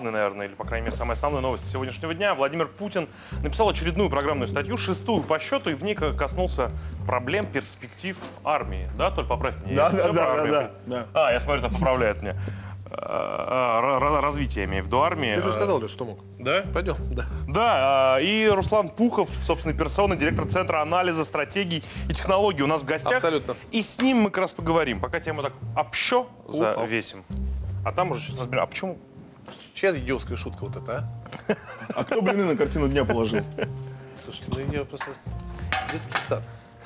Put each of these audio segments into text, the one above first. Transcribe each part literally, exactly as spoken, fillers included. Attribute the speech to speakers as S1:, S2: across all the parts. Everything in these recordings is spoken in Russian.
S1: главной, наверное, или, по крайней мере, самая основная новость сегодняшнего дня. Владимир Путин написал очередную программную статью, шестую по счету, и в ней коснулся проблем, перспектив армии. Да, Толь, поправь меня.
S2: Да, да, да, да, да.
S1: А, я смотрю, там поправляет меня. Развитие, я имею в виду, армии.
S3: Ты же сказал, Леш, что мог.
S1: Да?
S3: Пойдем, да.
S1: Да, и Руслан Пухов, собственной персоной, директор Центра анализа, стратегий и технологий у нас в гостях.
S3: Абсолютно.
S1: И с ним мы как раз поговорим. Пока тему так общо завесим. А там уже сейчас разберем. А почему?
S3: Чья идиотская шутка вот эта, а?
S2: А кто блины на картину дня положил?
S3: Слушайте, ну я просто... Детский сад.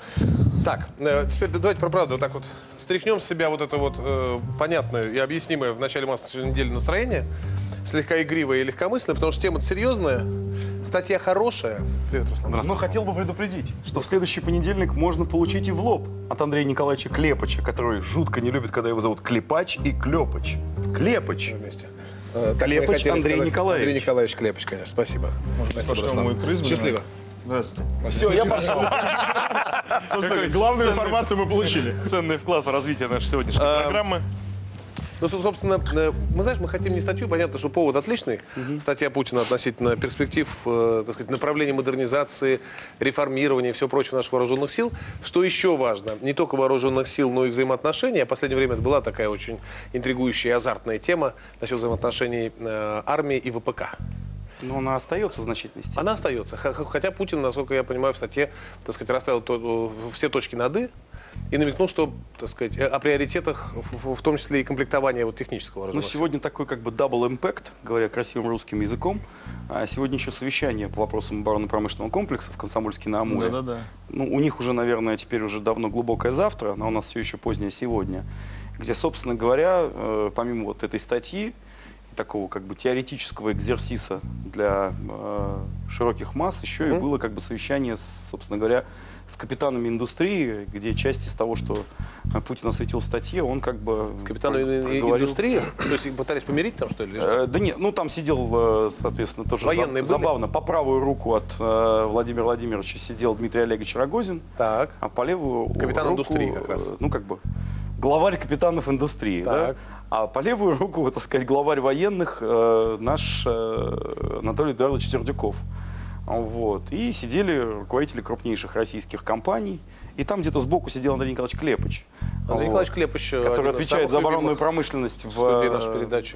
S3: Так, э, теперь давайте про правду вот так вот стряхнем с себя вот это вот э, понятное и объяснимое в начале массы недели настроение, слегка игривое и легкомысленное, потому что тема серьезная, статья хорошая. Привет, Руслан.
S4: Но хотел бы предупредить, что в следующий понедельник можно получить и в лоб от Андрея Николаевича Клепача, который жутко не любит, когда его зовут Клепач и Клепач. Клепач.
S3: Вместе.
S4: Клепач Андрей Николаевич.
S3: Андрей Николаевич Клепач, конечно. Спасибо.
S2: Пошел мой приз.
S3: Счастливо.
S2: Здравствуйте.
S4: Все, я пошел.
S2: Собственно, главную информацию мы получили.
S1: Ценный вклад в развитие нашей сегодняшней
S3: А,
S1: программы.
S3: Ну, собственно, э, мы, знаешь, мы хотим не статью, понятно, что повод отличный. Статья Путина относительно перспектив, э, так сказать, направления модернизации, реформирования и все прочее наших вооруженных сил. Что еще важно, не только вооруженных сил, но и взаимоотношений. А в последнее время это была такая очень интригующая и азартная тема насчет взаимоотношений э, армии и ВПК.
S4: Но она остается в значительной степени.
S3: Она остается. Хотя Путин, насколько я понимаю, в статье, так сказать, расставил то, все точки над «и» и намекнул, что, так сказать, о приоритетах, в, в том числе и комплектования вот, технического
S4: Ну,
S3: вооружения.
S4: сегодня такой как бы double impact, говоря красивым русским языком. А сегодня еще совещание по вопросам оборонно-промышленного комплекса в Комсомольске-на-Амуре.
S2: Да-да-да.
S4: Ну, у них уже, наверное, теперь уже давно глубокое завтра, но у нас все еще позднее сегодня, где, собственно говоря, э, помимо вот этой статьи, такого как бы теоретического экзерсиса для э, широких масс, еще mm-hmm. и было как бы совещание, с, собственно говоря, с капитанами индустрии, где часть из того, что Путин осветил в статье, он как бы...
S3: С капитанами
S4: проговорил...
S3: индустрии? То есть пытались помирить там, что ли?
S4: Э, да нет, ну там сидел, соответственно, тоже
S3: Военные
S4: за, забавно, по правую руку от э, Владимира Владимировича сидел Дмитрий Олегович Рогозин,
S3: Так.
S4: а по левую
S3: Капитан
S4: руку,
S3: индустрии как раз.
S4: Э, ну как бы главарь капитанов индустрии, да? А по левую руку, так сказать, главарь военных э, наш э, Анатолий Эдуардович Сердюков. Вот. И сидели руководители крупнейших российских компаний. И там где-то сбоку сидел Андрей Николаевич Клепач.
S3: Андрей
S4: вот,
S3: Николаевич Клепач,
S4: который отвечает за оборонную промышленность в
S3: студии нашей передачи.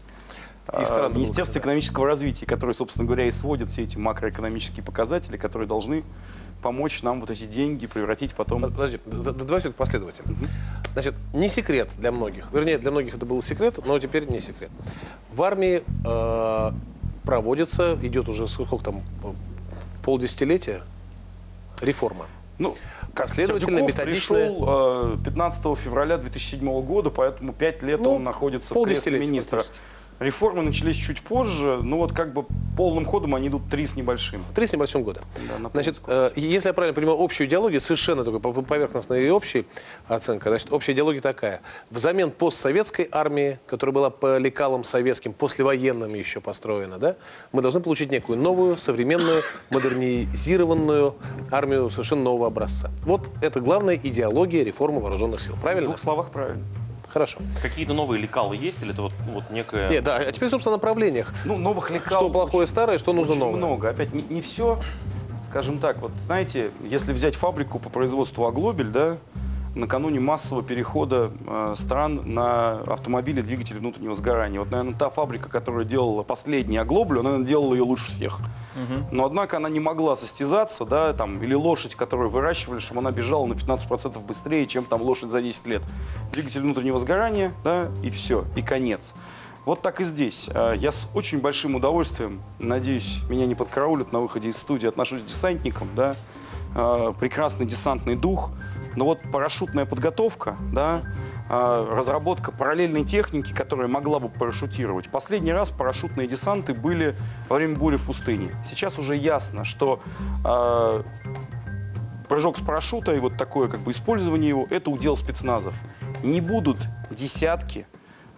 S4: э, Министерстве экономического развития, который, собственно говоря, и сводит все эти макроэкономические показатели, которые должны помочь нам вот эти деньги превратить потом...
S3: Подожди, давай все это последовательно. Угу. Значит, не секрет для многих, вернее, для многих это был секрет, но теперь не секрет. В армии э, проводится, идет уже сколько там, полдесятилетия реформа.
S4: Ну, как
S3: Последовательно,
S4: Сердюков
S3: методичная...
S4: пришел э, пятнадцатого февраля две тысячи седьмого года, поэтому пять лет
S3: ну,
S4: он находится в кресле министра. Реформы начались чуть позже, но вот как бы полным ходом они идут три с небольшим.
S3: Три с небольшим года.
S4: Да,
S3: значит, э, если я правильно понимаю, общую идеологию, совершенно только поверхностная и общая оценка, значит, общая идеология такая. Взамен постсоветской армии, которая была по лекалам советским, послевоенным еще построена, да, мы должны получить некую новую, современную, модернизированную армию совершенно нового образца. Вот это главная идеология реформы вооруженных сил. Правильно?
S4: В двух словах правильно.
S3: Хорошо.
S1: Какие-то новые лекалы есть или это вот, вот некое...
S3: Нет, да, а теперь, собственно, о направлениях.
S4: Ну, новых лекал...
S3: Что плохое
S4: очень,
S3: старое, что нужно
S4: очень
S3: новое.
S4: много. Опять, не, не все, скажем так, вот знаете, если взять фабрику по производству Аглобель, да, накануне массового перехода э, стран на автомобили, двигатели внутреннего сгорания. Вот, наверное, та фабрика, которая делала последний Аглоблю, она, наверное, делала ее лучше всех. Угу. Но, однако, она не могла состязаться, да, там, или лошадь, которую выращивали, чтобы она бежала на пятнадцать процентов быстрее, чем там лошадь за десять лет. Двигатель внутреннего сгорания, да, и все, и конец. Вот так и здесь. Я с очень большим удовольствием, надеюсь, меня не подкараулят на выходе из студии, отношусь к десантникам, да, прекрасный десантный дух. Но вот парашютная подготовка, да, разработка параллельной техники, которая могла бы парашютировать. Последний раз парашютные десанты были во время бури в пустыне. Сейчас уже ясно, что э, прыжок с парашюта и вот такое как бы использование его – это удел спецназов. Не будут десятки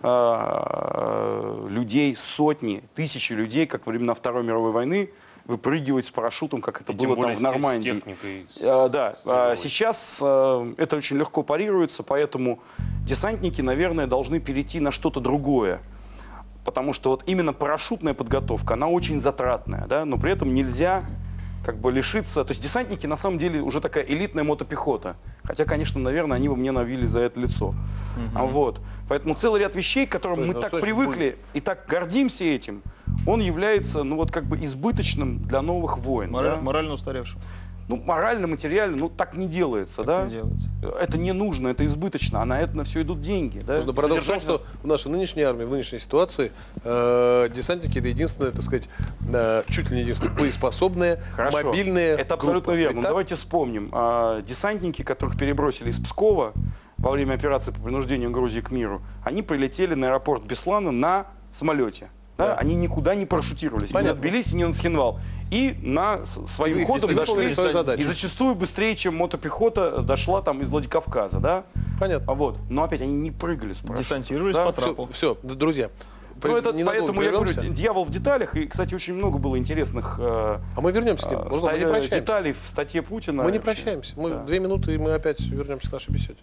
S4: э, людей, сотни, тысячи людей, как во времена Второй мировой войны, выпрыгивать с парашютом, как это и было там в Нормандии. С техникой, а, да, а, сейчас а, это очень легко парируется, поэтому десантники, наверное, должны перейти на что-то другое. потому что вот именно парашютная подготовка, она очень затратная, да, но при этом нельзя как бы лишиться... То есть десантники на самом деле уже такая элитная мотопехота. Хотя, конечно, наверное, они бы мне навили за это лицо. Mm-hmm. а вот. Поэтому целый ряд вещей, к которым мы так привыкли и так гордимся этим, он является, ну вот как бы избыточным для новых войн.
S2: Мораль,
S4: да?
S2: Морально устаревшим.
S4: Ну, морально, материально, ну, так не делается,
S2: так
S4: да?
S2: Не делается.
S4: Это не нужно, это избыточно, а на это на все идут деньги, да?
S3: Но парадокс в том, что в нашей нынешней армии, в нынешней ситуации, э, десантники — это единственное, так сказать, э, чуть ли не единственное, боеспособные,
S4: Хорошо.
S3: мобильные
S4: Это абсолютно
S3: группы.
S4: верно. Давайте вспомним. А, десантники, которых перебросили из Пскова во время операции по принуждению Грузии к миру, они прилетели на аэропорт Беслана на самолете. Да?
S3: Да.
S4: Они никуда не парашютировались,
S3: Понятно.
S4: не на Тбилиси, не на Цхинвал. И на, с- своим
S3: Вы
S4: ходом
S3: выполнили
S4: дошли,
S3: свою задачу.
S4: и зачастую быстрее, чем мотопехота дошла там из Владикавказа. Да?
S3: Понятно.
S4: А вот. Но опять они не прыгали с парашютом.
S2: Десантировались
S4: Да?
S2: по трапу.
S3: Все, друзья.
S4: Ну, это,
S3: ненадолго
S4: поэтому я говорю,
S3: прервемся.
S4: дьявол в деталях. И, кстати, очень много было интересных э,
S3: А мы вернемся к ним.
S4: э,
S3: Руслан, мы не
S4: ста-
S3: прощаемся.
S4: деталей в статье Путина.
S3: Мы не
S4: Вообще.
S3: прощаемся. Мы
S4: Да.
S3: две минуты, и мы опять вернемся к нашей беседе.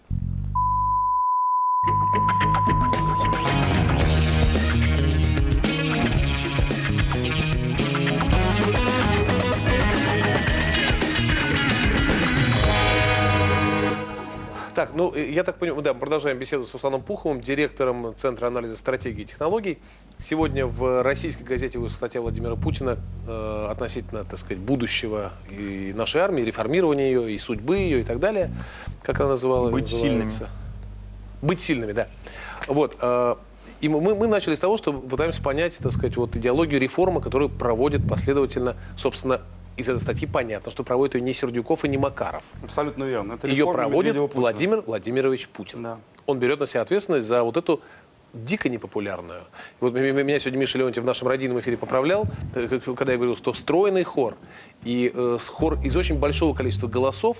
S3: Так, ну, э, я так понимаю, да, продолжаем беседу с Русланом Пуховым, директором Центра анализа стратегии и технологий. Сегодня в российской газете вышла статья Владимира Путина э, относительно, так сказать, будущего и нашей армии, реформирования ее, и судьбы ее, и так далее. Как она называла?
S2: Быть
S3: называется?
S2: сильными.
S3: Быть сильными, да. Вот. Э, и мы, мы начали с того, что пытаемся понять, так сказать, вот идеологию реформы, которую проводит последовательно, собственно, из этой статьи понятно, что проводит ее не Сердюков и не Макаров.
S4: Абсолютно верно. Это
S3: Ее
S4: реформа
S3: проводит
S4: Медведева-Путина.
S3: Владимир Владимирович Путин.
S4: Да.
S3: Он берет на себя ответственность за вот эту дико непопулярную. И вот меня сегодня Миша Леонтьев в нашем радийном эфире поправлял, когда я говорил, что стройный хор и э, хор из очень большого количества голосов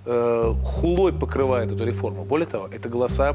S3: э, хулой покрывает эту реформу. Более того, это голоса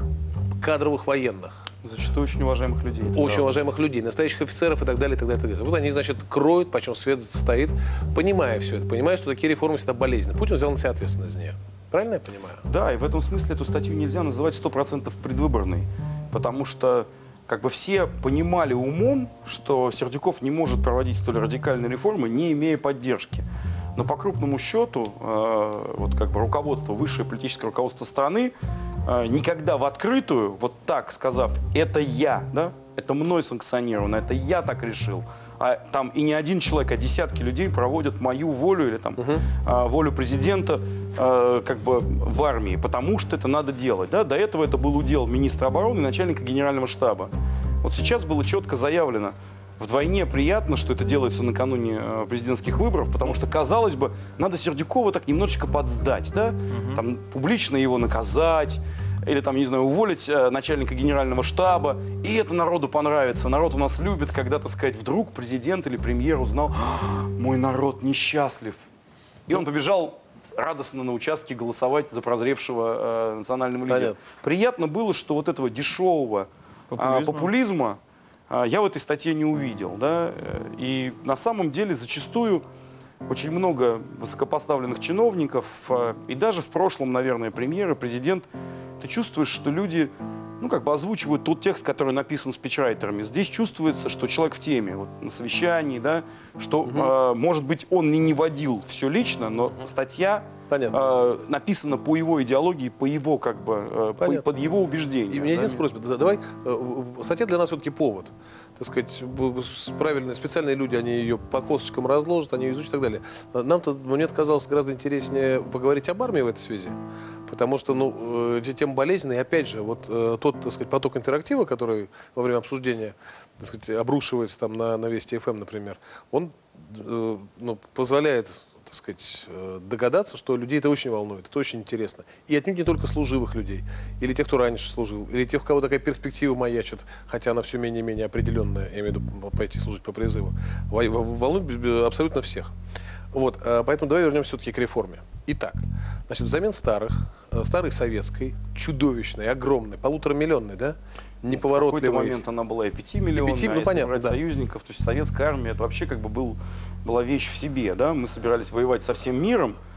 S3: кадровых военных.
S4: Зачастую очень уважаемых людей. это
S3: Очень
S4: правда.
S3: уважаемых людей, настоящих офицеров и так далее, и так далее, и так далее. Вот они, значит, кроют, почем свет стоит, понимая все это, понимая, что такие реформы всегда болезненны. Путин взял на себя ответственность за нее. Правильно я понимаю?
S4: Да, и в этом смысле эту статью нельзя называть сто процентов предвыборной, потому что как бы все понимали умом, что Сердюков не может проводить столь радикальные реформы, не имея поддержки. Но по крупному счету, э, вот как бы руководство, высшее политическое руководство страны э, никогда в открытую, вот так сказав, это я, да, это мной санкционировано, это я так решил, а там и не один человек, а десятки людей проводят мою волю или там э, волю президента э, как бы в армии, потому что это надо делать, да. До этого это был удел министра обороны и начальника генерального штаба. Вот сейчас было четко заявлено. Вдвойне приятно, что это делается накануне э, президентских выборов, потому что, казалось бы, надо Сердюкова так немножечко подсдать, да? Там публично его наказать, или там, не знаю, уволить э, начальника генерального штаба, и это народу понравится. Народ у нас любит, когда, так сказать, вдруг президент или премьер узнал: мой народ несчастлив. И он побежал радостно на участке голосовать за прозревшего э, национального лидера.
S3: Понятно.
S4: Приятно было, что вот этого дешевого
S2: Популизма.
S4: а, популизма а, я в этой статье не увидел. Да? И на самом деле зачастую очень много высокопоставленных чиновников, а, и даже в прошлом, наверное, премьер и президент, ты чувствуешь, что люди, ну, как бы озвучивают тот текст, который написан спичрайтерами. Здесь чувствуется, что человек в теме, вот, на совещании, да, что,
S3: Угу.
S4: а, может быть, он и не водил все лично, но статья
S3: Понятно.
S4: а, написана по его идеологии, по его, как бы, а, по-
S3: Понятно.
S4: под его убеждения.
S3: И у меня
S4: да.
S3: единственная просьба. Да, давай, э, статья для нас все-таки повод. Так сказать, б- с- правильные, специальные люди, они ее по косточкам разложат, они ее изучат и так далее. Нам-то, мне казалось гораздо интереснее поговорить об армии в этой связи. Потому что, ну, э, эти темы болезненные. И опять же, вот э, тот, так сказать, поток интерактива, который во время обсуждения, так сказать, обрушивается там на, на Вести эф эм, например, он э, ну, позволяет, так сказать, э, догадаться, что людей это очень волнует, это очень интересно. И отнюдь не только служивых людей, или тех, кто раньше служил, или тех, у кого такая перспектива маячит, хотя она все менее и менее определенная, я имею в виду пойти служить по призыву, Во- во- волнует абсолютно всех. Вот, э, поэтому давай вернемся все-таки к реформе. Итак, значит, взамен старых, э, старой советской, чудовищной, огромной, полуторамиллионной, да,
S4: В
S3: неповоротливой.
S4: какой-то момент она была и пятимиллионная,
S3: И пяти, ну,
S4: а если
S3: понятно,
S4: брать
S3: да.
S4: союзников, то есть советская армия, это вообще как бы был, была вещь в себе, да, мы собирались воевать со всем миром,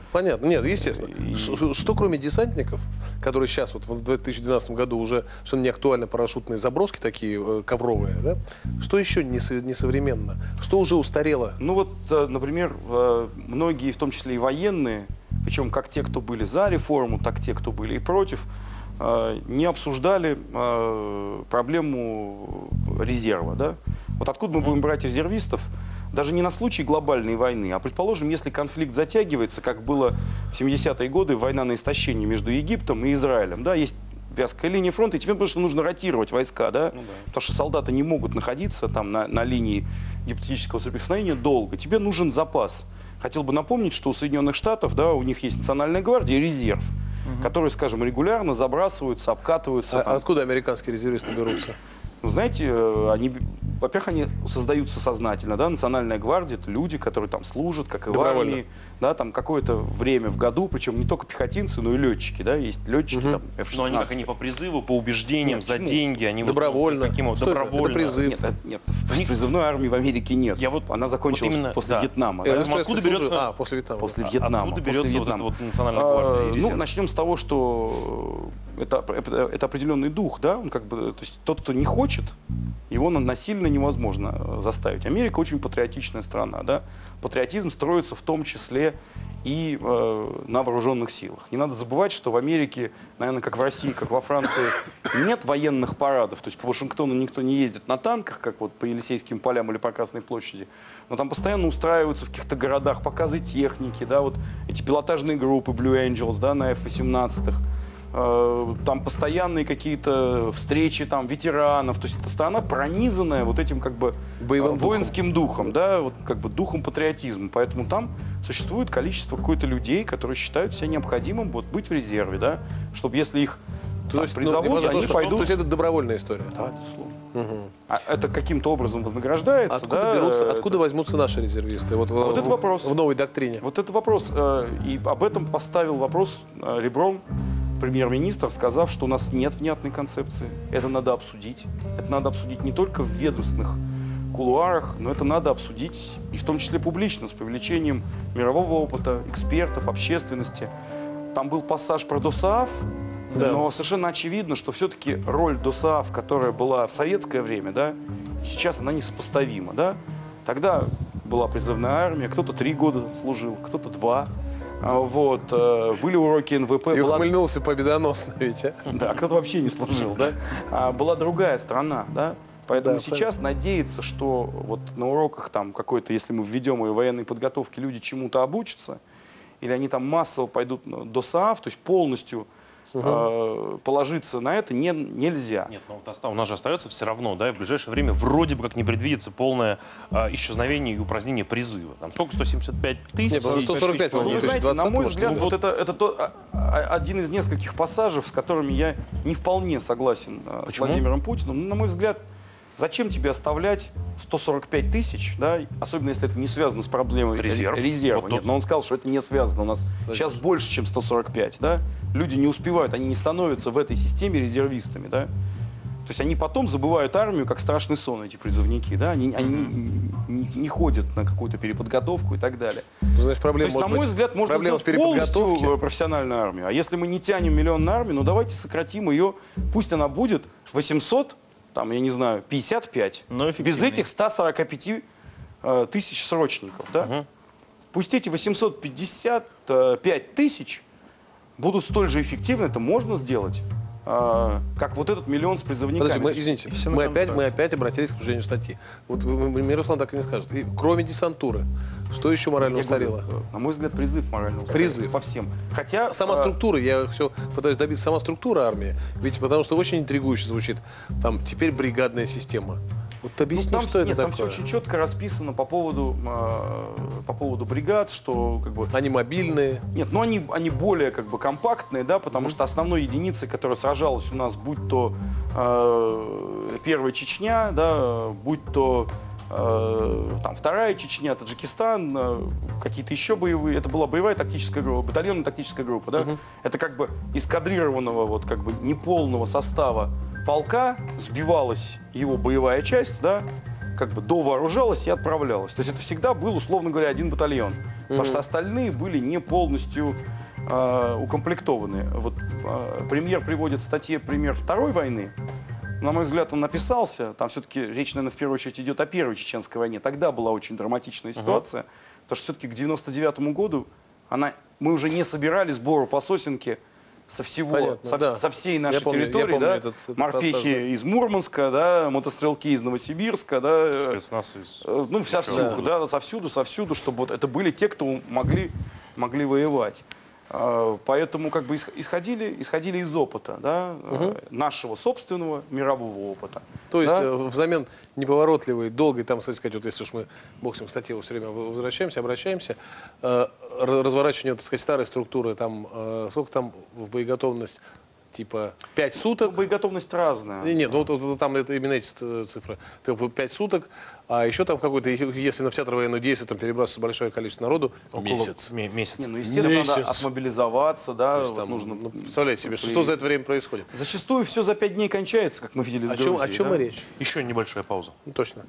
S3: Понятно. Нет, естественно. И... Что, что кроме десантников, которые сейчас вот в две тысячи двенадцатом году уже совершенно не актуальны, парашютные заброски такие э, ковровые, да? Что еще несовременно? Что уже устарело?
S4: Ну вот, например, многие, в том числе и военные, причем как те, кто были за реформу, так те, кто были и против, не обсуждали проблему резерва. Да? Вот откуда мы будем брать резервистов? Даже не на случай глобальной войны, а, предположим, если конфликт затягивается, как было в семидесятые годы, война на истощение между Египтом и Израилем. Да? Есть вязкая линия фронта, и тебе просто нужно ротировать войска, да? Ну, да. Потому что солдаты не могут находиться там на, на линии гипотетического соприкосновения долго. Тебе нужен запас. Хотел бы напомнить, что у Соединенных Штатов, да, у них есть Национальная гвардия и резерв, угу. которые, скажем, регулярно забрасываются, обкатываются.
S3: А
S4: там.
S3: Откуда американские резервисты берутся?
S4: Ну, знаете, они, во-первых, они создаются сознательно, да, Национальная гвардия — это люди, которые там служат, как и в армии, да, там какое-то время в году, причем не только пехотинцы, но и летчики, да, есть летчики, угу. там, эф шестнадцать.
S1: Но они как они по призыву, по убеждениям, нет, за деньги, они
S3: добровольно.
S1: Вот, каким,
S3: что
S1: добровольно.
S3: Это призыв.
S4: Нет, нет, в призывной армии в Америке нет. Я вот, Она закончилась вот именно, после да. Вьетнама.
S3: Да?
S4: Да?
S3: Откуда берется? А, после Вьетнама.
S4: После Вьетнама.
S1: Откуда берется
S4: после
S1: вот
S4: Вьетнама.
S1: эта вот Национальная гвардия?
S4: А, ну, начнем с того, что это, это, это определенный дух, да, он как бы, то есть тот, кто не хочет, его насильно невозможно заставить. Америка очень патриотичная страна, да. Патриотизм строится в том числе и э, на вооруженных силах. Не надо забывать, что в Америке, наверное, как в России, как во Франции, нет военных парадов. То есть по Вашингтону никто не ездит на танках, как вот по Елисейским полям или по Красной площади. Но там постоянно устраиваются в каких-то городах показы техники, да, вот эти пилотажные группы Blue Angels, да, на эф восемнадцать. Там постоянные какие-то встречи там ветеранов, то есть это страна, пронизанная вот этим как бы боевым воинским духом, духом да, вот как бы духом патриотизма, поэтому там существует количество какое-то людей, которые считают себя необходимым вот быть в резерве, да, чтобы если их
S3: то
S4: там,
S3: есть,
S4: призовут,
S3: ну,
S4: они
S3: что,
S4: пойдут.
S3: То есть это добровольная история?
S4: Да, безусловно.
S3: Угу.
S4: А это каким-то образом вознаграждается,
S3: откуда
S4: да?
S3: Берутся,
S4: это...
S3: откуда возьмутся наши резервисты? Вот,
S4: вот
S3: в,
S4: это вопрос.
S3: В новой доктрине.
S4: Вот это вопрос, и об этом поставил вопрос ребром премьер-министр, сказав, что у нас нет внятной концепции. Это надо обсудить. Это надо обсудить не только в ведомственных кулуарах, но это надо обсудить и в том числе публично, с привлечением мирового опыта, экспертов, общественности. Там был пассаж про ДОСААФ, да. но совершенно очевидно, что все-таки роль ДОСААФ, которая была в советское время, да, сейчас она несопоставима. Да? Тогда была призывная армия, кто-то три года служил, кто-то два. Вот, были уроки эн вэ пэ.
S3: И
S4: была...
S3: ухмыльнулся победоносно ведь, а?
S4: Да, кто-то вообще не служил, да? А была другая страна, да? Поэтому да, сейчас понятно. Надеяться, что вот на уроках там какой-то, если мы введем ее военной подготовки, люди чему-то обучатся, или они там массово пойдут на ДОСААФ, то есть полностью угу. э, положиться на это не, нельзя.
S1: Нет, но вот у нас же остается все равно, да, и в ближайшее время вроде бы как не предвидится полное э, исчезновение и упразднение призыва. Там сколько? сто семьдесят пять тысяч?
S3: Нет, сто сорок пять,
S4: ну, вы знаете, на мой взгляд,
S1: ну,
S4: вот это, это то, а, один из нескольких пассажей, с которыми я не вполне согласен э, с Владимиром Путиным. На мой взгляд, зачем тебе оставлять сто сорок пять тысяч, да, особенно если это не связано с проблемой
S1: Резерв.
S4: резерва.
S1: Вот
S4: Нет, но он сказал, что это не связано. У нас да, сейчас конечно. Больше, чем сто сорок пять. Да? Люди не успевают, они не становятся в этой системе резервистами. Да? То есть они потом забывают армию, как страшный сон, эти призывники. Да? Они, они не, не ходят на какую-то переподготовку и так далее.
S3: Ну, значит, проблема,
S4: То есть, на мой
S3: быть,
S4: взгляд, можно сделать полностью профессиональную армию. А если мы не тянем миллион на армию, ну давайте сократим ее, пусть она будет восемьсот, там, я не знаю, пятьдесят пять, без этих ста сорока пяти э, тысяч срочников, да? Угу. Пусть эти восемьсот пятьдесят пять тысяч будут столь же эффективны, это можно сделать, э, как вот этот миллион с призывниками.
S3: Подожди, мы, извините, мы опять, мы опять обратились к обсуждению статьи. Вот Мирослав так и не скажет. И, кроме десантуры, что еще морально я устарело?
S4: Говорю, на мой взгляд, призыв морально устарел.
S3: Призыв.
S4: По всем. Хотя,
S3: сама
S4: а...
S3: структура, я все пытаюсь добиться, сама структура армии. Ведь потому что очень интригующе звучит. Там теперь бригадная система. Вот объясни, ну, там,
S4: что
S3: это
S4: нет,
S3: такое.
S4: Там все очень четко расписано по поводу, э, по поводу бригад, что как бы...
S3: Они мобильные?
S4: Нет, ну они, они более как бы компактные, да, потому mm-hmm. что основной единицей, которая сражалась у нас, будь то э, Первая Чечня, да, будь то э, там, Вторая Чечня, Таджикистан, э, какие-то еще боевые, это была боевая тактическая группа, батальонная тактическая группа, да, mm-hmm. это как бы из кадрированного, вот как бы неполного состава полка сбивалась его боевая часть, да, как бы довооружалась и отправлялась. То есть это всегда был, условно говоря, один батальон. Mm-hmm. Потому что остальные были не полностью э, укомплектованы. Вот э, премьер приводит в статье пример Второй войны. На мой взгляд, он написался. Там все-таки речь, наверное, в первую очередь идет о Первой Чеченской войне. Тогда была очень драматичная ситуация. Uh-huh. Потому что все-таки к девяносто девятому году она, мы уже не собирали сбору по сосенке со всего,
S3: Понятно,
S4: со,
S3: да.
S4: со всей нашей
S3: я помню,
S4: территории.
S3: я помню
S4: Да?
S3: этот, этот
S4: Морпехи
S3: пассаж, да.
S4: из Мурманска, да? Мотострелки из Новосибирска. Да?
S1: Спецназ из...
S4: Ну, совсюду, да. Да, совсюду, совсюду, чтобы вот это были те, кто могли, могли воевать. Поэтому как бы исходили, исходили из опыта, да, угу. нашего собственного мирового опыта.
S3: То есть
S4: да?
S3: взамен неповоротливой, долгой, там, кстати сказать, вот если уж мы, бог с ним, к статье все время возвращаемся, обращаемся, э, разворачивание, так сказать, старой структуры, там, э, сколько там в боеготовность? Типа пять суток.
S4: Ну, боеготовность разная.
S3: Нет, ну, вот, вот, там это, именно эти цифры. пять суток. А еще там какой-то, если на в театр военных действий там перебрасывается большое количество народу,
S1: месяц. Около... Месяц.
S4: Не, ну, естественно,
S3: Месяц.
S4: надо отмобилизоваться, да.
S3: Вот там,
S4: нужно...
S3: ну, представляете себе, что за это время происходит?
S4: Зачастую все за пять дней кончается, как мы видели с
S3: О чем,
S4: Грузией.
S3: о чем
S4: да?
S3: и речь?
S1: Еще небольшая пауза.
S3: Ну, точно.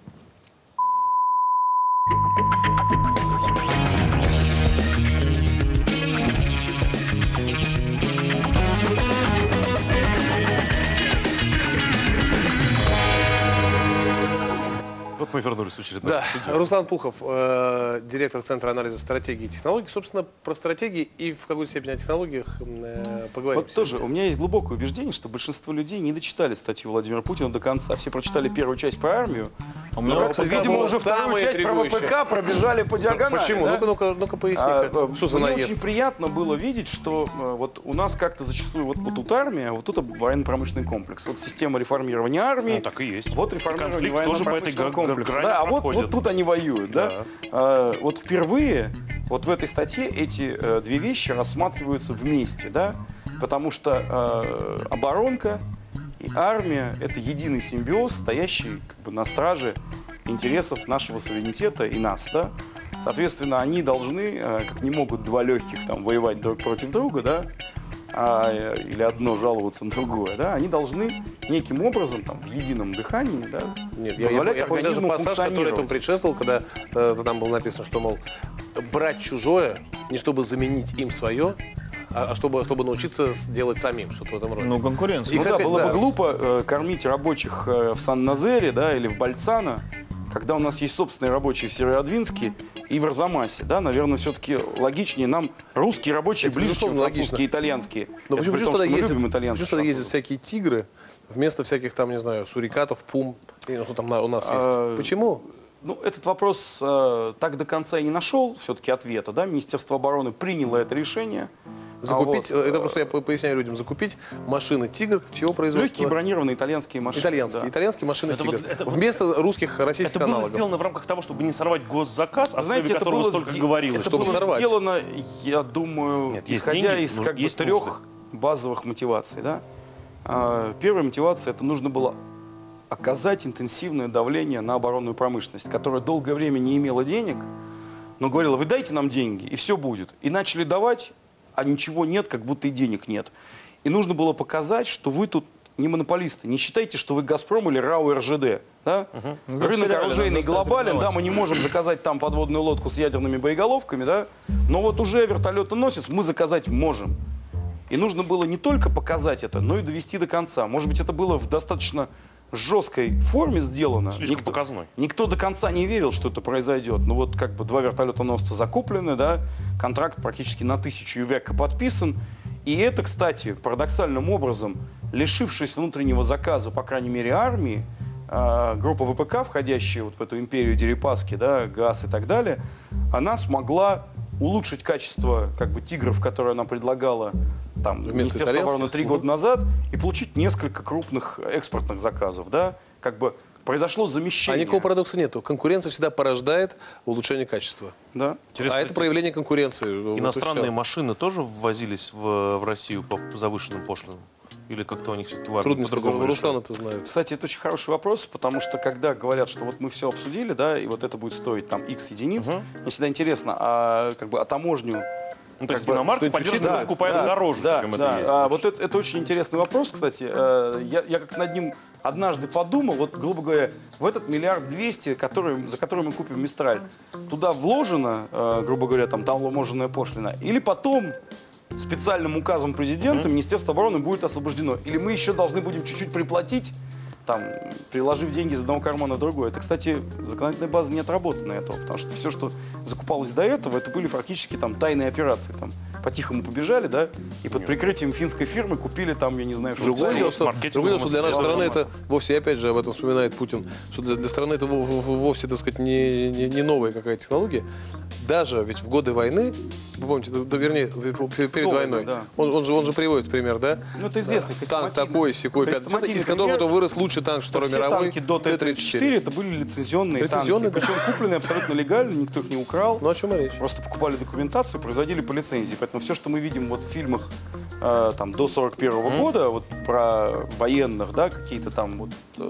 S1: Вот мы вернулись в очередной
S3: Да,
S1: студию.
S3: Руслан Пухов, э, директор Центра анализа стратегии и технологий. Собственно, про стратегии и в какой-то степени о технологиях э, поговорим.
S4: Вот тоже у меня есть глубокое убеждение, что большинство людей не дочитали статью Владимира Путина до конца. Все прочитали первую часть про армию,
S2: А
S4: но, как-то, видимо, уже вторую часть про ВПК пробежали по диагонали.
S3: Почему?
S4: Да?
S3: Ну-ка, ну-ка, ну-ка поясни.
S4: А,
S3: что за
S4: мне
S3: наезд?
S4: очень приятно было видеть, что э, вот у нас как-то зачастую вот, вот тут армия, вот тут военно-промышленный комплекс. Вот система реформирования армии.
S1: Ну, так и есть.
S4: Вот
S1: И
S4: реформирование
S1: конфликт тоже по этой
S4: военно-промышленного
S1: гра-
S4: комплекса.
S1: грани
S4: Да, а вот,
S1: проходит.
S4: вот тут они воюют. Да?
S1: Да.
S4: А, вот впервые вот в этой статье эти э, две вещи рассматриваются вместе. Да? Потому что э, оборонка и армия — это единый симбиоз, стоящий как бы на страже интересов нашего суверенитета и нас. Да? Соответственно, они должны, э, как не могут два легких там воевать друг против друга, да? а, или одно жаловаться на другое, да? Они должны неким образом там, в едином дыхании, да,
S3: Нет, я,
S4: позволять
S3: я, я помню даже
S4: организму
S3: пассаж, который этому
S4: функционировать.
S3: предшествовал, когда э, там было написано, что, мол, брать чужое, не чтобы заменить им свое, а, а чтобы, чтобы научиться делать самим, что-то в этом роде.
S2: Ну, конкуренция.
S3: И,
S4: Ну
S3: кстати,
S4: да, было
S3: да.
S4: бы глупо э, кормить рабочих э, в Сан-Назере, да, или в Бальцано, когда у нас есть собственные рабочие в Северодвинске и в Арзамасе, да, наверное, все-таки логичнее нам русские рабочие
S3: Это,
S4: ближе, чем
S3: безусловно,
S4: французские
S3: логично.
S4: и итальянские.
S3: Но
S4: Это
S3: почему,
S4: при
S3: почему
S4: том,
S3: тогда
S4: что мы
S3: ездят,
S4: любим итальянцев,
S3: почему тогда ездят
S4: французов.
S3: всякие тигры вместо всяких там, не знаю, сурикатов, пум, и, ну, что там на- у нас есть?
S4: А,
S3: Почему?
S4: Ну, этот вопрос э, так до конца и не нашел все-таки ответа, да, Министерство обороны приняло это решение.
S3: Закупить,
S4: А вот,
S3: это просто я по- поясняю людям, закупить машины «Тигр», чьего производства?
S4: Легкие бронированные итальянские машины.
S3: Итальянские,
S4: да.
S3: итальянские машины
S1: Это
S3: «Тигр».
S1: вот- это вот-
S3: Вместо русских российских
S1: Это было
S3: аналогов.
S1: сделано в рамках того, чтобы не сорвать госзаказ, о
S4: Знаете,
S1: основе
S4: это
S1: которого
S4: было,
S1: столько
S4: сде-
S1: говорилось.
S4: это
S3: чтобы
S4: было
S3: сорвать.
S4: сделано, я думаю,
S1: Нет, есть
S4: исходя
S1: деньги,
S4: из
S1: ну,
S4: как бы
S1: есть
S4: трех базовых мотиваций. Да? А, Первая мотивация — это нужно было оказать интенсивное давление на оборонную промышленность, которая долгое время не имела денег, но говорила: вы дайте нам деньги, и все будет. И начали давать, а ничего нет, как будто и денег нет. И нужно было показать, что вы тут не монополисты. Не считайте, что вы «Газпром» или РАО РЖД. Да?
S2: Ну, как
S4: Рынок
S2: в сериале,
S4: оружейный
S2: нас заставили
S4: глобален, да,
S2: давать.
S4: мы не можем заказать там подводную лодку с ядерными боеголовками, да, но вот уже вертолетоносец мы заказать можем. И нужно было не только показать это, но и довести до конца. Может быть, это было в достаточно жесткой форме сделано.
S1: Слишком
S4: Никто-
S1: показной.
S4: Никто до конца не верил, что это произойдет. Ну вот как бы два вертолетоносца закуплены, да, контракт практически на тысячу века подписан. И это, кстати, парадоксальным образом, лишившись внутреннего заказа, по крайней мере, армии, э, группа ВПК, входящая вот в эту империю Дерипаски, да, ГАЗ и так далее, она смогла улучшить качество как бы «Тигров», которые она предлагала там,
S3: Вместо
S4: Министерству обороны
S3: итальянских?
S4: три года назад, и получить несколько крупных экспортных заказов. Да? Как бы произошло
S3: А
S4: замещение.
S3: никакого парадокса нету. Конкуренция всегда порождает улучшение качества.
S4: Да?
S1: Интересно,
S3: а это проявление конкуренции. Вот и
S1: иностранные
S3: всё.
S1: машины тоже ввозились в, в Россию по завышенным пошлинам? Или как-то у них все-таки в армии
S3: Трудно сказать,
S1: по-другому решают?
S3: Руслан это знает.
S4: Кстати, это очень хороший вопрос, потому что когда говорят, что вот мы все обсудили, да, и вот это будет стоить там X единиц,
S1: Мгм.
S4: мне всегда интересно, а как бы а таможню
S1: Ну, то есть
S4: Как бы,
S1: иномарка поддержанную
S4: да,
S1: покупает
S4: да,
S1: дороже,
S4: да,
S1: чем
S4: да.
S1: это есть.
S4: А, вот это, это очень интересный вопрос, кстати. Э, Я, я как над ним однажды подумал, вот, грубо говоря, в этот миллиард двести, который, за который мы купим Мистраль, туда вложено, э, грубо говоря, там таможенная пошлина, или потом специальным указом президента Министерство обороны будет освобождено, или мы еще должны будем чуть-чуть приплатить, там, приложив деньги из одного кармана в другой. Это, кстати, законодательная база не отработана этого, потому что все, что закупалось до этого, это были фактически там тайные операции. Там по-тихому побежали, да, и под прикрытием финской фирмы купили там, я не знаю, что
S3: Другое дело, что, другое дело, что для нашей страны
S4: материал.
S3: это вовсе, опять же, об этом вспоминает Путин, что для, для страны это в- в- вовсе, так сказать, не, не, не новая какая-то технология. Даже ведь в годы войны, вы помните, да, да, вернее, перед
S4: Долго,
S3: войной,
S4: да.
S3: он, он, же, он же приводит пример, да?
S4: Ну, это известный
S3: Танк
S4: хрестоматийный-
S3: такой, секой, пятый,
S4: хрестоматийный
S3: из которого
S4: пример,
S3: потом вырос лучший танк
S4: что
S3: Второй
S4: все
S3: мировой.
S4: танки до Т тридцать четыре это были лицензионные,
S3: Лицензионные,
S4: танки.
S3: да.
S4: Причем купленные абсолютно легально, никто их не украл.
S3: Ну, о чем и речь?
S4: Просто покупали документацию, производили по лицензии. Поэтому все, что мы видим вот в фильмах э, там, до сорок первого года, вот про военных, да, какие-то там вот э,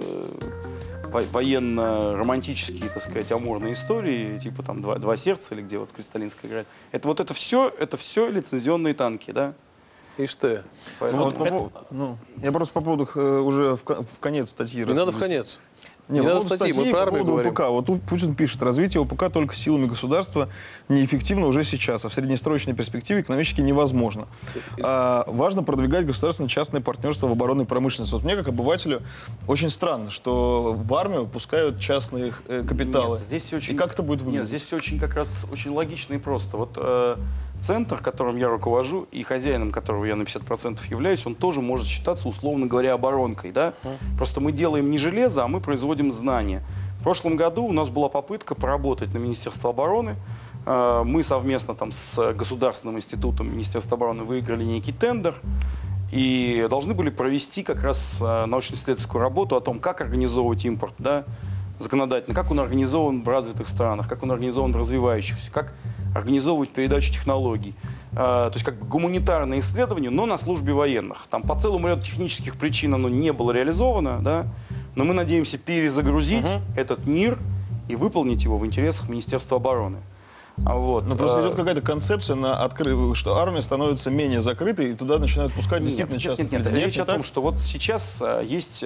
S4: во- военно-романтические, так сказать, амурные истории, типа там «Два, два сердца» или где вот Кристалинская играет. Это вот это все, это все лицензионные танки, да.
S3: Ишь ты.
S4: Поэтому-
S2: Ну, вот по поводу- ну, я просто по поводу э, уже в, ко- в конец статьи.
S3: Не надо в
S2: рассказать.
S3: конец.
S2: Не,
S3: Не
S2: по
S3: надо
S2: поводу
S3: статьи, мы
S2: статьи,
S3: про
S2: по
S3: армию
S2: поводу
S3: говорим.
S2: ОПК. Вот тут Путин пишет, развитие ОПК только силами государства неэффективно уже сейчас, а в среднесрочной перспективе экономически невозможно. А, важно продвигать государственно-частное партнерство в оборонной промышленности. Вот мне, как обывателю, очень странно, что в армию пускают частные э, капиталы.
S4: Нет, здесь очень...
S2: И как это будет выглядеть?
S4: Нет, здесь все очень как раз очень логично и просто. Вот э, центр, которым я руковожу, и хозяином которого я на пятьдесят процентов являюсь, он тоже может считаться, условно говоря, оборонкой. Да? Просто мы делаем не железо, а мы производим знания. В прошлом году у нас была попытка поработать на Министерство обороны. Э, мы совместно там, с Государственным институтом Министерства обороны выиграли некий тендер. И должны были провести как раз э, научно-исследовательскую работу о том, как организовывать импорт, да, законодательно, как он организован в развитых странах, как он организован в развивающихся, как организовывать передачу технологий. Э, то есть как бы гуманитарное исследование, но на службе военных. Там по целому ряду технических причин оно не было реализовано, да, но мы надеемся перезагрузить
S1: Мгм.
S4: этот мир и выполнить его в интересах Министерства обороны. А вот,
S2: Ну, просто
S4: э,
S2: идет какая-то концепция, на откры... что армия становится менее закрытой, и туда начинают пускать действительно
S4: нет,
S2: частных
S4: нет, нет,
S2: людей.
S4: речь
S2: не
S4: о том,
S2: так?
S4: что вот сейчас э, есть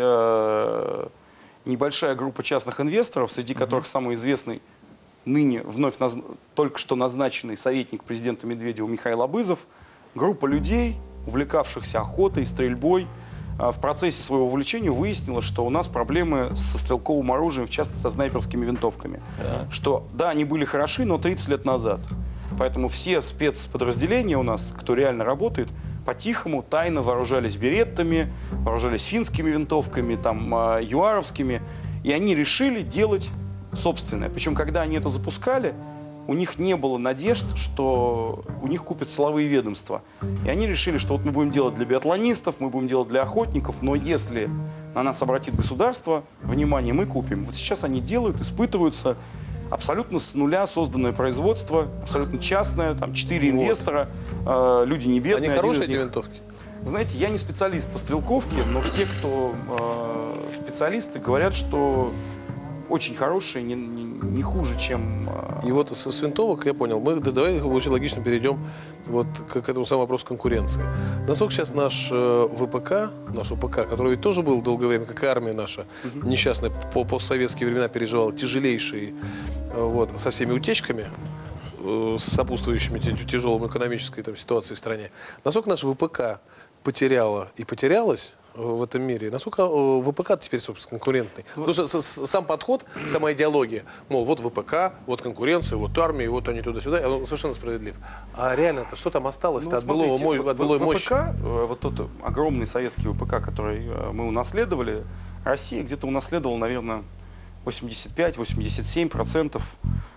S4: э, небольшая группа частных инвесторов, среди которых самый известный ныне вновь наз- только что назначенный советник президента Медведева Михаил Абызов, группа людей, увлекавшихся охотой, стрельбой. Э, в процессе своего увлечения выяснилось, что у нас проблемы со стрелковым оружием, в частности со снайперскими винтовками. Что, да, они были хороши, но тридцать лет назад. Поэтому все спецподразделения у нас, кто реально работает, по-тихому, тайно вооружались береттами, вооружались финскими винтовками, там, э, юаровскими. И они решили делать собственное. Причем, когда они это запускали, у них не было надежд, что у них купят силовые ведомства. И они решили, что вот мы будем делать для биатлонистов, мы будем делать для охотников, но если на нас обратит государство, внимание, мы купим. Вот сейчас они делают, испытываются. Абсолютно с нуля созданное производство, абсолютно частное, там четыре
S3: Вот.
S4: инвестора, э, люди не бедные.
S3: Они
S4: один
S3: хорошие,
S4: из
S3: эти
S4: них-
S3: винтовки?
S4: Знаете, я не специалист по стрелковке, но все, кто э, специалисты, говорят, что очень хорошие, не, не- не хуже, чем... э,
S3: И вот с, с винтовок, я понял, мы да, давай очень логично перейдем вот к, к этому самому вопросу конкуренции. Насколько сейчас наш э, ВПК, наш ОПК, который ведь тоже был долгое время, как и армия наша, несчастная, по постсоветские времена переживала тяжелейшие, э, вот, со всеми утечками, э, с сопутствующими тя- тяжелым экономической там, ситуацией в стране. Насколько наш ВПК потеряла и потерялась э, в этом мире, насколько э, ВПК теперь, собственно, конкурентный? Потому что с- с- сам подход, сама идеология, мол, вот ВПК, вот конкуренция, вот армия, вот они туда-сюда, он совершенно справедлив. А реально-то что там осталось-то
S4: Ну,
S3: от былого
S4: смотрите,
S3: мо-
S4: в-
S3: от былой
S4: в-
S3: мощи?
S4: ВПК, э, вот тот огромный советский ВПК, который э, мы унаследовали, Россия где-то унаследовала, наверное, восемьдесят пять - восемьдесят семь процентов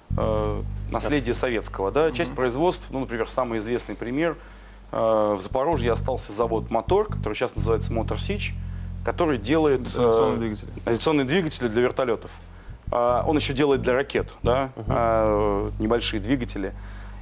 S4: э, наследия советского. Да? Часть производств, ну, например, самый известный пример, э, в Запорожье остался завод «Мотор», который сейчас называется «Мотор Сич», который делает э,
S2: Авиационные двигатели.
S4: авиационные двигатели для вертолетов. А, он еще делает для ракет, да, а, небольшие двигатели.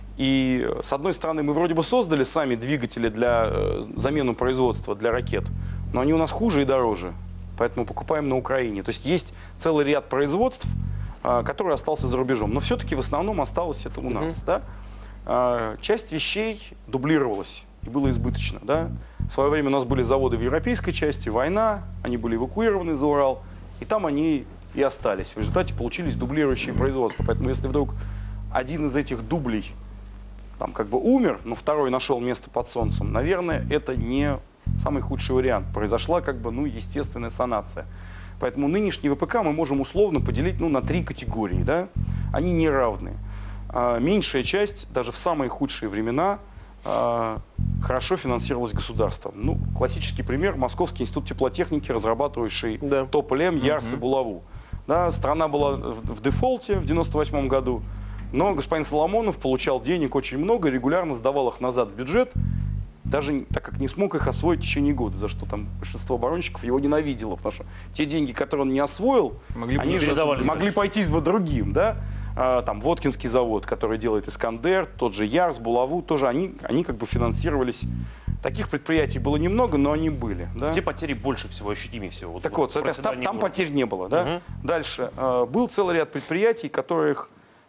S4: И с одной стороны, мы вроде бы создали сами двигатели для э, замену производства для ракет, но они у нас хуже и дороже, поэтому покупаем на Украине. То есть есть целый ряд производств, а, который остался за рубежом, но все-таки в основном осталось это у нас, да. э, часть вещей дублировалась и было избыточно. Да? В свое время у нас были заводы в европейской части, война, они были эвакуированы за Урал, и там они и остались. В результате получились дублирующие производства. Поэтому если вдруг один из этих дублей там как бы умер, но второй нашел место под солнцем, наверное, это не самый худший вариант. Произошла как бы, ну, естественная санация. Поэтому нынешний ВПК мы можем условно поделить, ну, на три категории. Да? Они не равны. А, меньшая часть, даже в самые худшие времена, а, хорошо финансировалась государством. Ну, классический пример — Московский институт теплотехники, разрабатывавший
S3: да.
S4: Тополь-М, Ярс и Булаву. Да, страна была в, в дефолте в девяносто восьмом году, но господин Соломонов получал денег очень много, регулярно сдавал их назад в бюджет, даже так как не смог их освоить в течение года, за что там большинство оборонщиков его ненавидело, потому что те деньги, которые он не освоил,
S2: могли,
S4: они же могли пойти бы другим. Да? А, там Воткинский завод, который делает Искандер, тот же Ярс, Булаву, тоже они, они как бы финансировались. Таких предприятий было немного, но они были. Да?
S1: Где потери больше всего, ощутимее всего? Вот,
S4: так
S1: вот,
S4: вот, там, там потерь не было. Да?
S1: Угу.
S4: Дальше. Э, был целый ряд предприятий, которых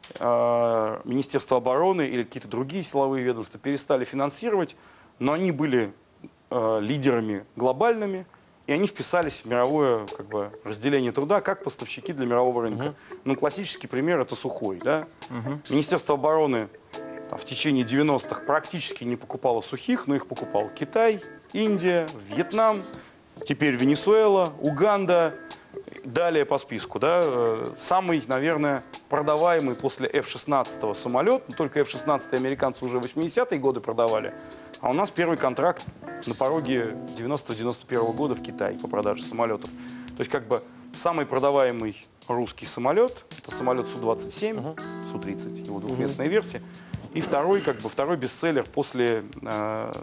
S4: э, Министерство обороны или какие-то другие силовые ведомства перестали финансировать, но они были э, лидерами глобальными, и они вписались в мировое как бы, разделение труда как поставщики для мирового рынка. Угу. Ну, классический пример — это Сухой. Да? Угу. Министерство обороны в течение девяностых практически не покупала сухих, но их покупал Китай, Индия, Вьетнам, теперь Венесуэла, Уганда, далее по списку. Да? Самый, наверное, продаваемый после эф шестнадцать самолет, но только эф шестнадцать американцы уже в восьмидесятые годы продавали, а у нас первый контракт на пороге девяносто-девяносто первого года в Китае по продаже самолетов. То есть как бы самый продаваемый русский самолет — это самолет Су двадцать семь, uh-huh. Су тридцать, его двухместная uh-huh. версия. И второй, как бы, второй бестселлер после э,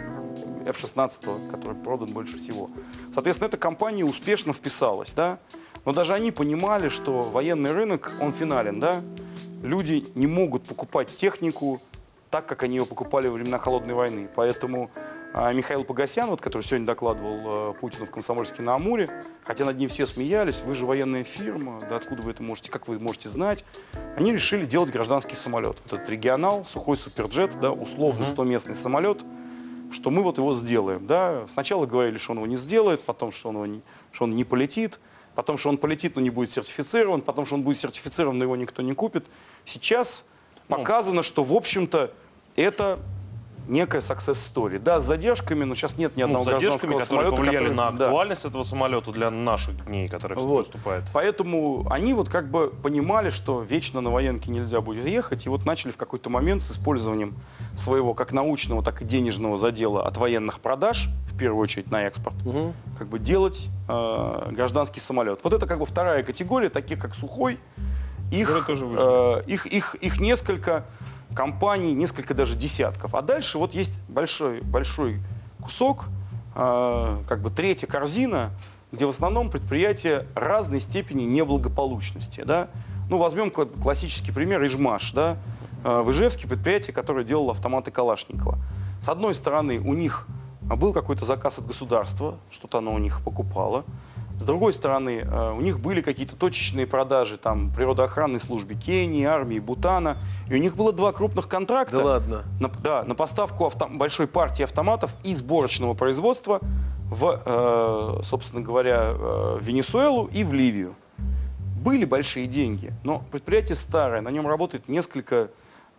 S4: эф шестнадцать, который продан больше всего. Соответственно, эта компания успешно вписалась. Да? Но даже они понимали, что военный рынок, он финален. Да? Люди не могут покупать технику так, как они ее покупали во времена Холодной войны. Поэтому э, Михаил Погосян, вот, который сегодня докладывал э, Путину в Комсомольске-на-Амуре, хотя над ним все смеялись: вы же военная фирма, да откуда вы это можете, как вы можете знать, они решили делать гражданский самолет. Вот этот регионал, Сухой суперджет, да, условно стоместный самолет, что мы вот его сделаем. Да. Сначала говорили, что он его не сделает, потом, что он, его не, что он не полетит, потом, что он полетит, но не будет сертифицирован, потом, что он будет сертифицирован, но его никто не купит. Сейчас показано, что, в общем-то, это некая success story. Да, с задержками, но сейчас нет ни одного
S1: ну, задержками,
S4: гражданского
S1: которые
S4: самолета,
S1: повлияли
S4: который,
S1: на актуальность
S4: да.
S1: этого самолета для наших дней, которые
S4: вот.
S1: Выступает.
S4: Поэтому они вот как бы понимали, что вечно на военке нельзя будет ехать, и вот начали в какой-то момент с использованием своего как научного, так и денежного задела от военных продаж, в первую очередь на экспорт, угу. как бы делать э, гражданский самолет. Вот это как бы вторая категория, таких как Сухой. Их, э, их, их, их несколько компаний, несколько даже десятков. А дальше вот есть большой, большой кусок, э, как бы третья корзина, где в основном предприятия разной степени неблагополучности. Да? Ну, возьмем классический пример Ижмаш. Да? Э, в Ижевске предприятие, которое делало автоматы Калашникова. С одной стороны, у них был какой-то заказ от государства, что-то оно у них покупало. С другой стороны, у них были какие-то точечные продажи там, природоохранной службе Кении, армии, Бутана. И у них было два крупных контракта
S3: да ладно.
S4: На, да, на поставку авто, большой партии автоматов и сборочного производства в, э, собственно говоря, в Венесуэлу и в Ливию. Были большие деньги, но предприятие старое, на нем работает несколько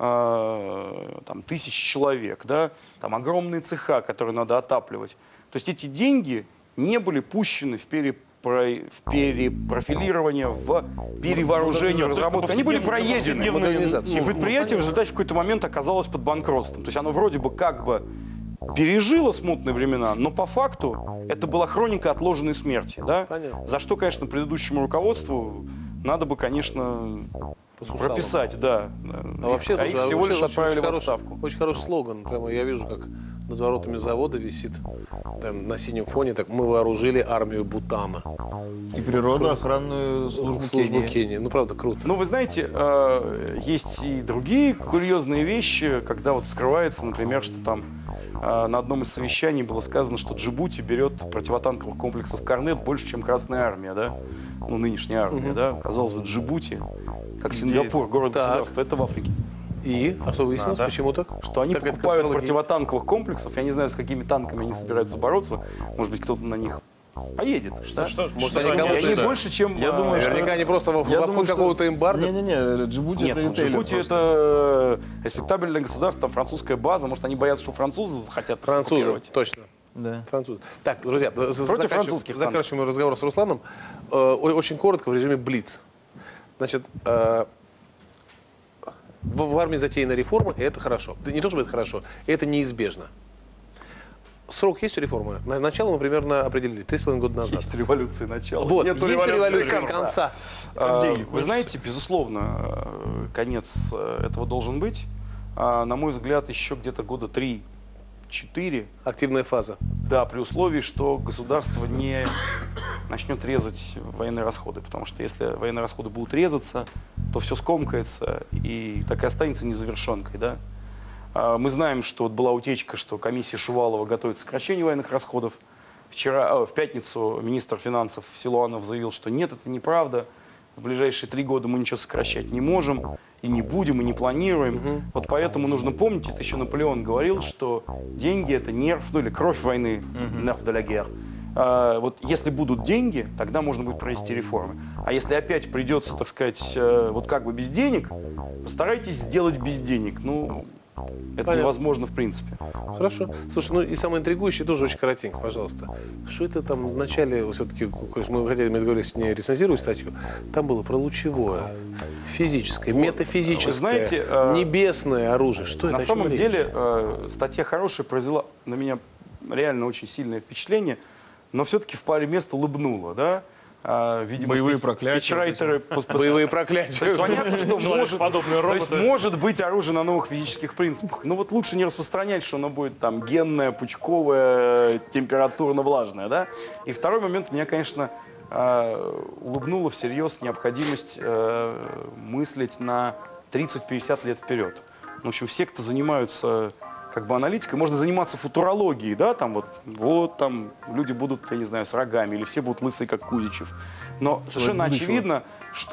S4: э, там, тысяч человек. Да? Там огромные цеха, которые надо отапливать. То есть эти деньги не были пущены в перепрошивание, в перепрофилирование, в перевооружение, в разработку. Они были проедены. И предприятие в результате в какой-то момент оказалось под банкротством. То есть оно вроде бы как бы пережило смутные времена, но по факту это была хроника отложенной смерти. Да? За что, конечно, предыдущему руководству надо бы, конечно, прописать. Да.
S3: А вообще,
S4: а их
S3: слушай,
S4: всего
S3: а
S4: лишь отправили
S3: очень
S4: в отставку.
S3: Хороший, очень хороший слоган. Прямо я вижу, как над воротами завода висит там, на синем фоне, так: мы вооружили армию Бутана.
S2: И природоохранную службу,
S3: службу
S2: Кении.
S3: Кении. Ну, правда, круто.
S4: Ну, вы знаете, э, есть и другие курьезные вещи, когда вот скрывается, например, что там э, на одном из совещаний было сказано, что Джибути берет противотанковых комплексов «Корнет» больше, чем Красная Армия, да? Ну, нынешняя армия, угу. да? Казалось бы, Джибути, как Сингапур, город-государство, это в Африке.
S3: И? А что выяснилось?
S1: Надо.
S3: Почему так?
S4: Что они
S3: Как это
S4: покупают
S3: конспирология?
S4: противотанковых комплексов. Я не знаю, с какими танками они собираются бороться. Может быть, кто-то на них поедет. Да?
S1: Что,
S3: Может,
S1: что
S3: они
S1: они-
S4: И
S3: кого-то
S4: они
S3: да.
S4: больше, чем...
S2: Я
S4: а,
S2: думаю, что-
S3: Наверняка они просто в
S2: Я
S3: в
S2: думаю,
S3: обход
S2: что-
S3: какого-то эмбарго.
S2: Не-не-не, Джибути
S4: Нет,
S2: это
S4: ну,
S2: ритейлер.
S4: Джибути
S2: просто.
S4: это э, респектабельное государство, там французская база. Может, они боятся, что французы захотят
S3: Французы,
S4: оккупировать.
S3: точно.
S2: Да.
S3: Французы. Так, друзья, заканчиваем-
S4: французских
S3: заканчиваем разговор с Русланом. Э, о- Очень коротко в режиме блиц. Значит, э, в в армии затеяна реформа, и это хорошо. Да не то, чтобы это хорошо, это неизбежно. Срок есть у реформы? На- Начало мы примерно определили, три с половиной года назад.
S4: Есть революции начала.
S3: Вот,
S4: Нету
S3: есть
S4: революции
S3: революция
S4: конца.
S3: конца.
S4: А,
S2: деньги
S4: Вы
S2: кончатся.
S4: знаете, безусловно, э, конец э, этого должен быть. А, На мой взгляд, еще где-то года три-четыре.
S3: Активная фаза.
S4: Да, при условии, что государство не начнет резать военные расходы. Потому что если военные расходы будут резаться, то все скомкается и так и останется незавершенкой. Да? А, Мы знаем, что вот была утечка, что комиссия Шувалова готовит к сокращению военных расходов. Вчера, э, в пятницу министр финансов Силуанов заявил, что нет, это неправда. В ближайшие три года мы ничего сокращать не можем, и не будем, и не планируем. Вот поэтому нужно помнить, это еще Наполеон говорил, что деньги — это нерв, ну или кровь войны, нерв de la guerre. А, вот если будут деньги, тогда можно будет провести реформы. А если опять придется, так сказать, э, вот как бы без денег, постарайтесь сделать без денег. Ну, это
S3: Понятно.
S4: невозможно в принципе.
S3: Хорошо. Слушай, ну и самое интригующее тоже очень коротенько, пожалуйста. Что это там в начале, все-таки, мы хотели, мы договорились не рецензировать статью, там было про лучевое, физическое, метафизическое,
S4: Вы знаете, э,
S3: небесное оружие. Что это?
S4: На
S3: о чем
S4: самом
S3: речь?
S4: деле э, статья хорошая, произвела на меня реально очень сильное впечатление, но все-таки в паре мест улыбнула, да? А, видимо,
S2: Боевые
S4: спич-
S2: проклятия,
S4: спичрайтеры пос- пос-
S3: Боевые
S4: То
S3: проклятия.
S4: есть понятно, что может,
S1: Человекоподобные
S4: то есть
S1: роботы.
S4: может быть оружие на новых физических принципах. Но вот лучше не распространять, что оно будет там генное, пучковое, температурно-влажное, да? И второй момент меня, конечно, э, улыбнула всерьез необходимость э, мыслить на тридцать-пятьдесят лет вперед. В общем, все, кто занимаются как бы аналитикой, можно заниматься футурологией, да, там вот, вот там люди будут, я не знаю, с рогами, или все будут лысые, как Кузичев. Но совершенно очевидно,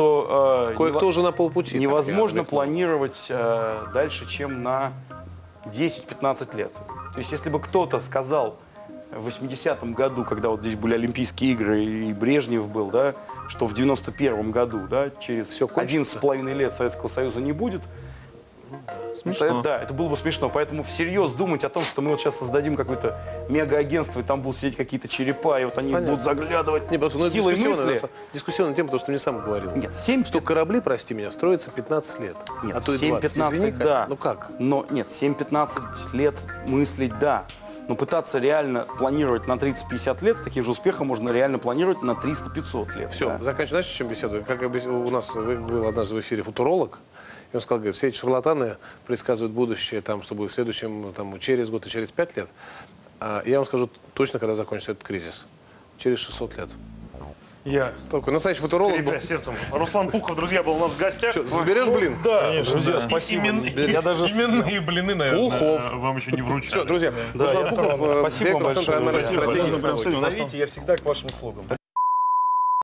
S4: что э,
S3: Кое-кто
S4: нево-
S3: уже на полпути. так
S4: невозможно
S3: я намекну.
S4: планировать э, дальше, чем на десять-пятнадцать лет. То есть, если бы кто-то сказал в восьмидесятом году, когда вот здесь были Олимпийские игры и Брежнев был, да, что в девяносто первом году, да, через
S3: Всё кончится.
S4: одиннадцать с половиной лет Советского Союза не будет,
S2: Смешно.
S4: это, да, это было бы смешно. Поэтому всерьез думать о том, что мы вот сейчас создадим какое-то мегаагентство, и там будут сидеть какие-то черепа, и вот они
S3: Понятно.
S4: будут заглядывать
S3: Не, просто, ну, это
S4: силой
S3: дискуссионная,
S4: мысли.
S3: на- дискуссионная тема, потому что ты мне сам говорил.
S4: Нет, семь
S3: Что корабли, прости меня, строятся пятнадцать лет.
S4: Нет,
S3: а то и двадцать.
S4: семь-пятнадцать,
S3: Извини-ка,
S4: да.
S3: Ну как?
S4: Но нет, семь-пятнадцать лет мыслить, да. Но пытаться реально планировать на тридцать-пятьдесят лет, с таким же успехом можно реально планировать на триста-пятьсот лет.
S3: Все,
S4: да.
S3: заканчиваем. Знаешь, чем беседую? Как я бес- у нас был однажды в эфире футуролог, и он сказал, говорит, все эти шарлатаны предсказывают будущее, там, что будет в следующем, там, через год и через пять лет. А я вам скажу точно, когда закончится этот кризис. Через шестьсот лет.
S1: Я
S3: Только настоящий футуролог был.
S1: скребя сердцем. Руслан Пухов, друзья, был у нас в гостях.
S3: Что, заберешь блин?
S1: Да,
S2: Друзья,
S1: да.
S4: спасибо.
S1: Имен-
S4: Я даже-
S1: Именные блины, наверное,
S3: Пухов.
S1: вам еще не вручали.
S3: Все, друзья,
S4: Да,
S3: Руслан
S4: я
S3: Пухов,
S4: тоже.
S3: э,
S4: Спасибо
S3: директор
S4: вам
S3: Центра
S4: большое.
S3: анализа
S1: Спасибо.
S3: стратегии и
S2: Ладно, прям
S3: технологий.
S2: у нас там-
S4: Зовите, я всегда к вашим услугам.